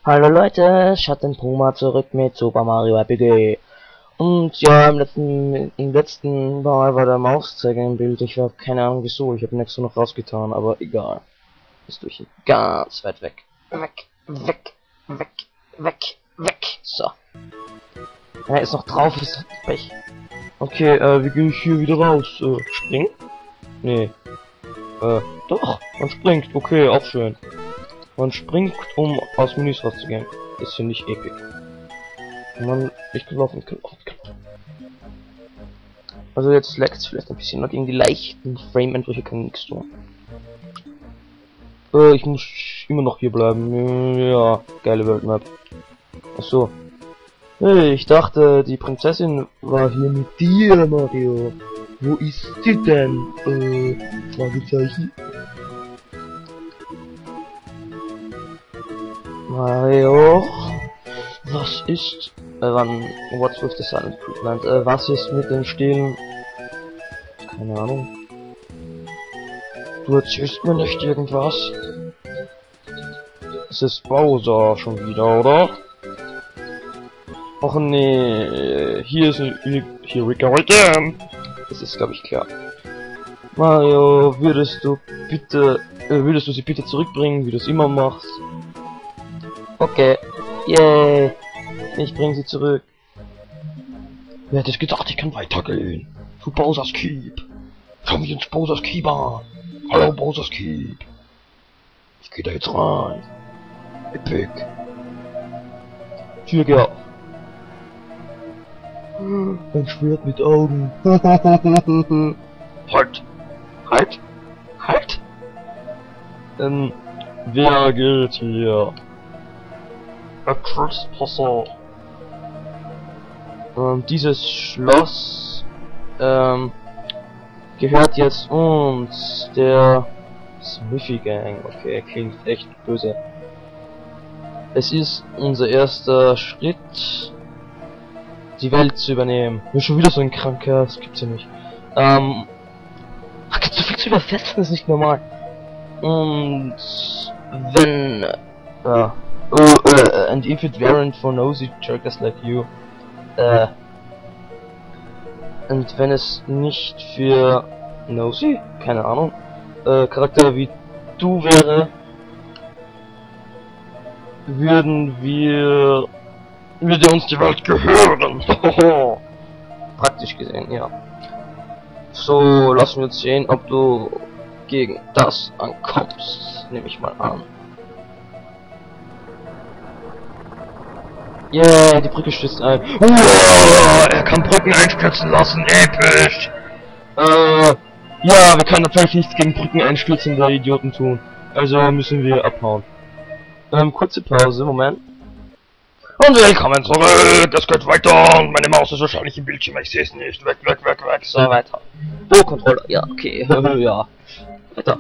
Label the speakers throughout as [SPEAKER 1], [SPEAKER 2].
[SPEAKER 1] Hallo Leute, Schattenpuma zurück mit Super Mario RPG. Und ja, im letzten Mal war der Mauszeiger im Bild. Ich habe keine Ahnung wieso, ich habe extra noch rausgetan, aber egal. Ist durch ganz weit weg. Weg. So. Er ist noch drauf, ist Pech. Okay, wie gehe ich hier wieder raus? Springen? Nee. Doch, man springt. Okay, auch schön. Man springt, um aus Menüs rauszugehen. Das finde ich epic. Ich kann laufen. Also jetzt leckt es vielleicht ein bisschen, noch gegen die leichten Frame-Einbrüche kann nichts tun. Ich muss immer noch hier bleiben. Ja, geile World Map. Achso. Hey, ich dachte, die Prinzessin war hier mit dir, Mario. Wo ist sie denn? Fragezeichen. Mario, was ist, what's with the silent treatment? Was ist mit den Stillen? Keine Ahnung. Du erzählst mir nicht irgendwas? Es ist Bowser schon wieder, oder? Och nee, here we go again. Das ist, glaube ich, klar. Mario, würdest du sie bitte zurückbringen, wie du es immer machst? Okay, yay, ich bringe sie zurück. Wer hätte es gedacht, ich kann weitergehen? Zu Bowser's Keep. Komm ich ins Bowser's Keep an. Hallo Bowser's Keep. Ich gehe da jetzt rein. Epic. Tür geht auf. Ein Schwert mit Augen. Halt. Wer geht hier? Trespasser. Dieses Schloss gehört jetzt uns, der Smithy Gang. Okay, klingt echt böse. Es ist unser erster Schritt, die Welt zu übernehmen. Ist schon wieder so ein Kranker, das gibt's ja nicht. Gibt's so viel zu übersetzen, das ist nicht normal. Und wenn and if it weren't for nosy jerkers like you, und wenn es nicht für nosy, keine Ahnung, Charakter wie du wäre, würde uns die Welt gehören. Praktisch gesehen, ja. So, lassen wir uns sehen, ob du gegen das ankommst, nehme ich mal an. Yeah, die Brücke stürzt ein. Er kann Brücken einstürzen lassen, episch! Ja, wir können natürlich nichts gegen Brücken einstürzen, der Idioten tun. Also müssen wir abhauen. Kurze Pause, Moment. Und willkommen zurück! Es geht weiter und meine Maus ist wahrscheinlich im Bildschirm, ich sehe es nicht. Weg. So, weiter. Oh, Controller, ja, okay. Ja. Weiter.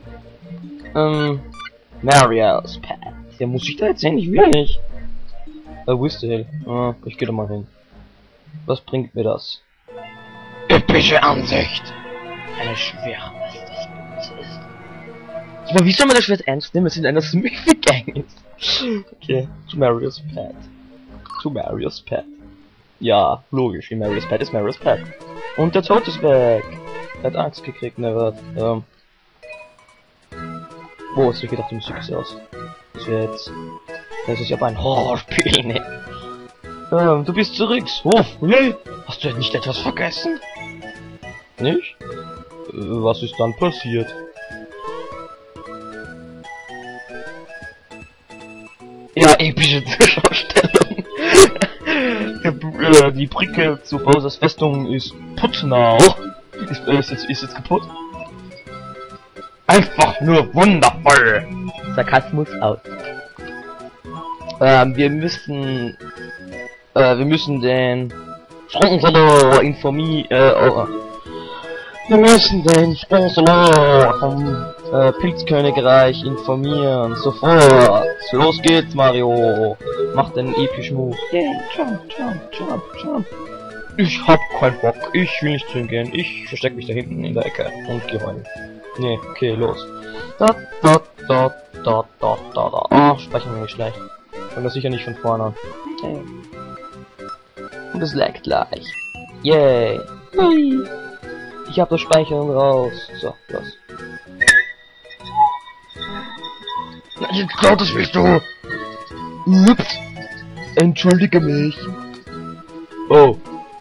[SPEAKER 1] Mario's Pad. Ja, muss ich da jetzt sehen? Ich will nicht. Wo ist der? Ich gehe da mal hin. Was bringt mir das? Epische Ansicht! Eine Schwere, was das Böse ist. Aber wie soll man das Schwert ernst nehmen, wenn es in einer Smithy Gang ist? Okay, zu Mario's Pad. Ja, logisch, wie Mario's Pad ist Mario's Pad. Und der Tod ist weg. Er hat Angst gekriegt, ne, was? Wo ist ich gedacht, die Musik ist aus? Das wäre jetzt... Das ist aber ein Horrorspiel, ne? Du bist zurück. Oh, nee. Hast du nicht etwas vergessen? Nicht? Was ist dann passiert? Ja, epische Zuschaustellung. Die Brücke zu Bowsers Festung ist putznau. Ist jetzt kaputt? Einfach nur wundervoll. Sarkasmus aus. Wir müssen den Sponsor wir müssen den Sponsor vom Pilzkönigreich informieren. Sofort. Los geht's, Mario. Mach den epischen Move. Yeah, jump. Ich hab keinen Bock. Ich will nicht drin gehen. Ich versteck mich da hinten in der Ecke und geh rein. Nee, okay, los. Oh, speichern wir nicht schlecht. Und das sicher nicht von vorne an. Okay. Und es lag gleich. Yay. Hui. Ich hab das Speichern raus. So, los. Jetzt klaut es mich, du! Ups. Entschuldige mich. Oh.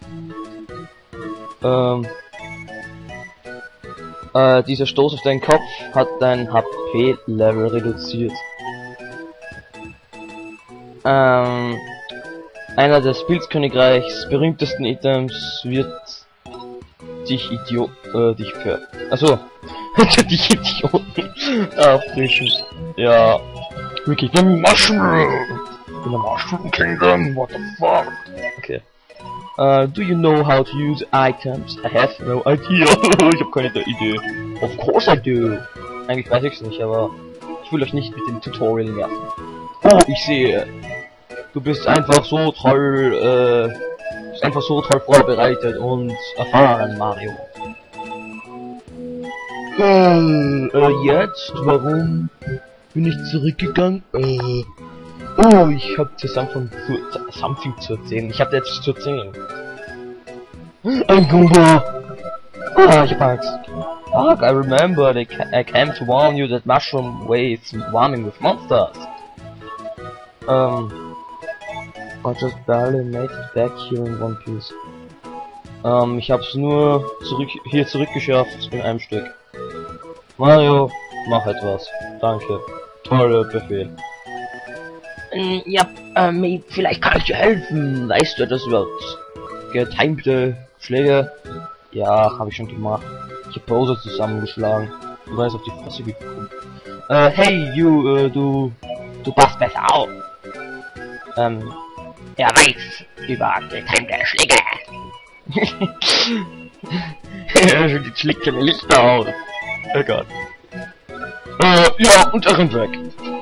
[SPEAKER 1] Dieser Stoß auf deinen Kopf hat dein HP-Level reduziert. Einer des Pilzkönigreichs berühmtesten Items wird dich dich für... Achso. dich Idioten auffrischen. Ja. Wirklich, the Mushroom! In the Mushroom Kingdom, what the fuck? Okay. Do you know how to use items? I have no idea. Ich habe keine Idee. Of course I do. Eigentlich weiß ich's nicht, aber ich will euch nicht mit dem Tutorial nerven. Oh, ich sehe. Du bist einfach so toll, vorbereitet und erfahren, Mario. Jetzt? Warum bin ich zurückgegangen? Oh, ich hab dir something zu erzählen. Ich hab dir etwas zu erzählen. Ein Gumba! Ah, ich hab Angst. Fuck, I remember I came to warn you that mushroom waste warming with monsters. I just barely made it back here in one piece. Ich hab's nur zurückgeschafft in einem Stück. Mario, mach etwas. Danke. Toller Befehl. Ja, vielleicht kann ich dir helfen. Weißt du das überhaupt? Getimte Schläge? Ja, habe ich schon gemacht. Ich hab Bowser zusammengeschlagen. Du weißt auf die Fresse gekommen. Hey, du passt besser auf. Er weiß über getimte Schläge. Die schlägt keine Lichter aus. Oh Gott. Ja, und er rennt weg.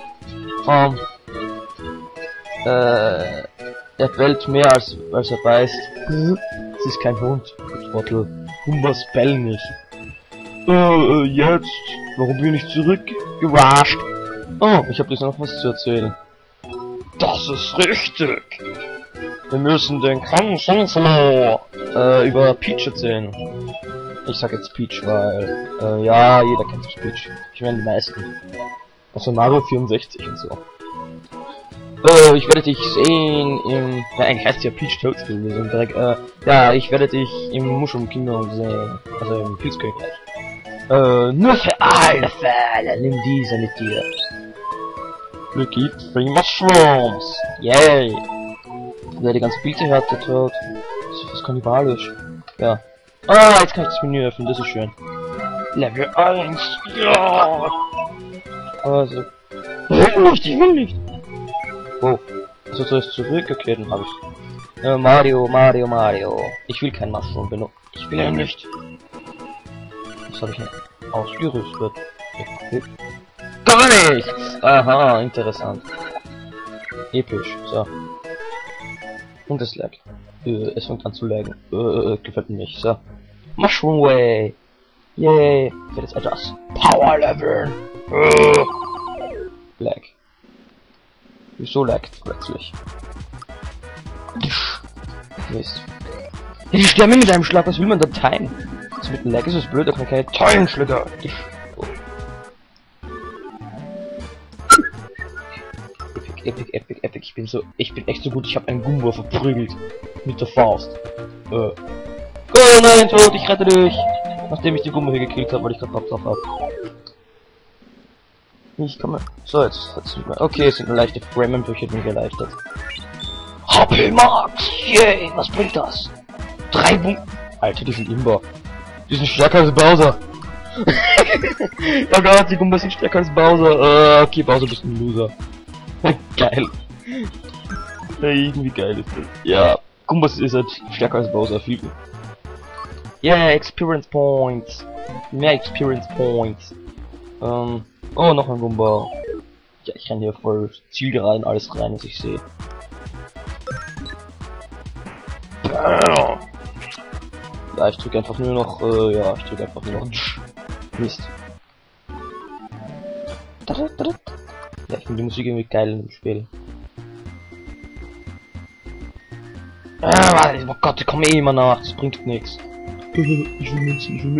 [SPEAKER 1] Er bellt mehr als er beißt. Es ist kein Hund, du Trottel. Humbers bellen nicht. Jetzt? Warum bin ich zurückgerascht? Oh, ich habe dir noch was zu erzählen. Das ist richtig. Wir müssen den Krankenschwester über Peach erzählen. Ich sag jetzt Peach, weil, ja, jeder kennt Peach. Ich meine die meisten. Außer Mario 64 und so. Ich werde dich sehen im... Ja, eigentlich heißt es ja Peach Toadstool, wir sind direkt, ja, ich werde dich im Mushroom Kingdom sehen. Also im Pilzkönigreich. Nur für alle Fälle, nimm diese mit dir. Wir gibt 3 Mushrooms. Yay. Ja, die ganze Pilze hat der Tod. Das ist fast kannibalisch. Ja. Ah, jetzt kann ich das Menü öffnen, das ist schön. Level 1. Ja. Also. Ich will nicht. Oh. Also zuerst zurück, okay, dann hab ich's. Mario. Ich will kein Mushroom benutzen. Ich will ja nicht. Was habe ich denn ausgerüstet? Okay. Gar nichts! Aha, interessant. Episch, so. Und es lag. Es fängt an zu laggen. Gefällt mir nicht, so. Mushroom Way! Yay! Ich werde jetzt etwas Power Leveln! Lag. Wieso laggt plötzlich? Mist. Ja, die sterben mit einem Schlag, was will man da timen? Das mit dem Lag ist es blöd, da kann man keine Teilenschläge. Oh. Epic. Ich bin echt so gut, ich habe einen Gumba verprügelt. Mit der Faust. Oh nein, Tod, ich rette dich! Nachdem ich die Gumba hier gekillt habe, weil ich gerade Bock drauf habe. Ich komme. So, jetzt nicht mehr. Okay, es sind nur leichte Frame-Brüche, bin ich erleichtert. HP Max! Yay! Was bringt das? 3 Bum. Alter, die sind imbar. Die sind stärker als Bowser. Oh Gott, die Gumbas sind stärker als Bowser. Okay, Bowser bist ein Loser. Geil. Hey, irgendwie geil ist das. Ja, Gumbas ist halt stärker als Bowser, viel. Yeah, Experience Points. Mehr Experience Points. Oh, noch ein Gumba. Ja, ich renne hier voll zielgeraden alles rein, was ich sehe. Ja, ich drücke einfach nur noch, Mist. Ja, ich finde die Musik irgendwie geil im Spiel. Oh Gott, ich komme eh immer nach, das bringt nichts. Ich will Münzen, ich will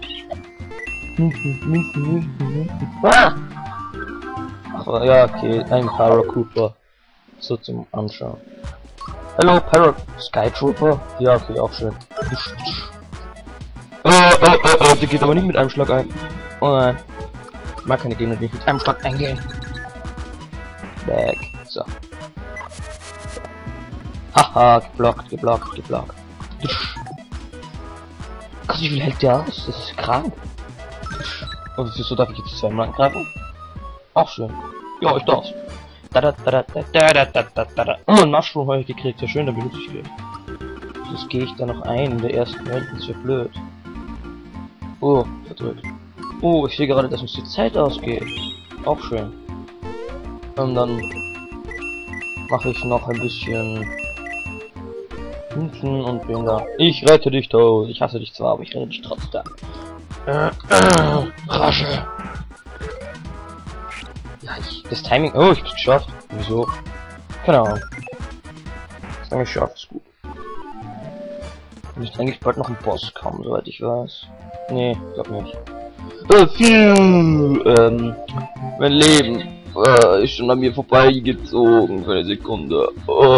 [SPEAKER 1] Münzen. Ah! Ach, ja, okay, ein Paratrooper. So zum Anschauen. Hallo, Sky Trooper? Ja, okay, auch schön. Der geht aber nicht mit einem Schlag ein. Oh nein. Ich mag keine Gegner, die nicht mit einem Schlag eingehen. Weg. So. Haha, geblockt. Gott, wie viel hält der aus? Das ist krank. Und wieso darf ich jetzt zweimal angreifen? Auch schön. Ja, ich darf's. Oh, ein Mushroom habe ich gekriegt. Ja, schön, da benutze ich gleich. Jetzt gehe ich da noch ein in der ersten Welt. Das ist ja blöd. Oh, verdrückt. Oh, ich sehe gerade, dass uns die Zeit ausgeht. Auch schön. Und dann mache ich noch ein bisschen Münzen und bin da. Ich rette dich, Toad. Ich hasse dich zwar, aber ich rette dich trotzdem. Rasche. Ja, das Timing. Oh, ich hab's geschafft. Wieso? Keine Ahnung. Das habe ich geschafft, ist gut. Müsste eigentlich bald noch ein Boss kommen, soweit ich weiß. Nee, glaub nicht. Mein Leben ist schon an mir vorbeigezogen für eine Sekunde.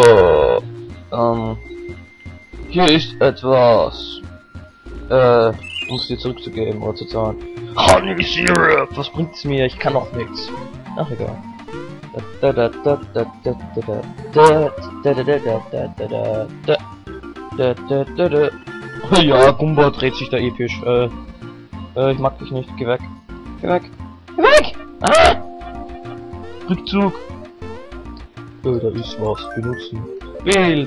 [SPEAKER 1] Hier ist etwas. Um es dir zurückzugeben oder zu zahlen. Honey Syrup! Was bringt's mir? Ich kann auch nichts. Ach egal. Ja, Gumba dreht sich da episch. Ich mag dich nicht. Geh weg. Geh weg. Geh weg! Ah! Rückzug. Da ist was. Benutzen. Wählen.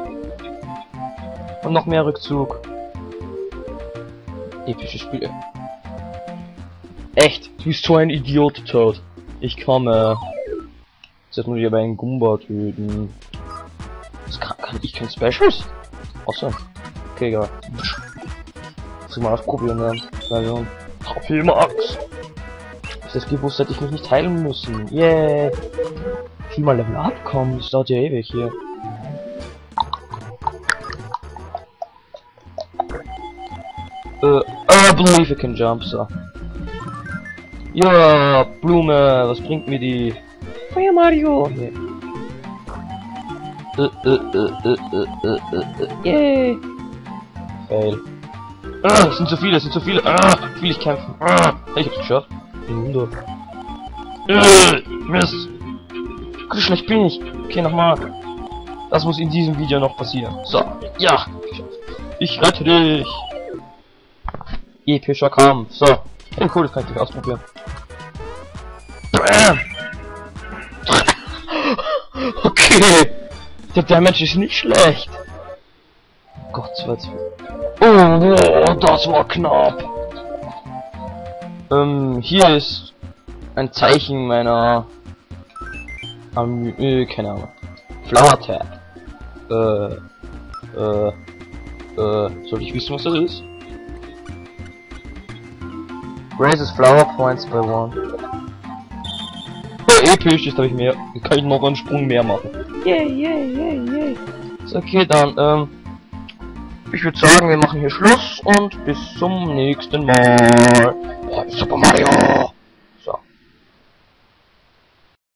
[SPEAKER 1] Und noch mehr Rückzug. Epische Spiele. Echt? Du bist so ein Idiot, Toad. Ich komme. Jetzt muss ich aber einen Gumba töten. Das kann ich kein Specials? Awesome. Okay, egal. Muss ich mal ausprobieren dann. Version. Trophäe Max. Ich das gewusst, hätte ich mich nicht heilen müssen. Yeah. Ich will mal Level abkommen. Das dauert ja ewig hier. I believe I can jump, so. Ja, Blume, was bringt mir die? Feuer Mario! Nee. Yay! Fail. Es sind zu viele, es sind zu viele. Ich will nicht kämpfen. Ich hab's geschafft. Wunder. Mist! Wie schlecht bin ich? Okay, nochmal. Das muss in diesem Video noch passieren. So, ja! Ich rette dich! Epischer Kampf. So. Hey, cool, das kann ich ausprobieren. Bam! Okay. Der Damage ist nicht schlecht. Gott, was. Oh, das war knapp. Hier ist ein Zeichen meiner keine Ahnung. Flower Tag. Soll ich wissen, was das ist? Raises Flower Points by 1. Oh, episch, jetzt habe ich mehr. Jetzt kann ich noch einen Sprung mehr machen. Yay. So, okay, dann, ich würde sagen, wir machen hier Schluss und bis zum nächsten Mal. Super Mario!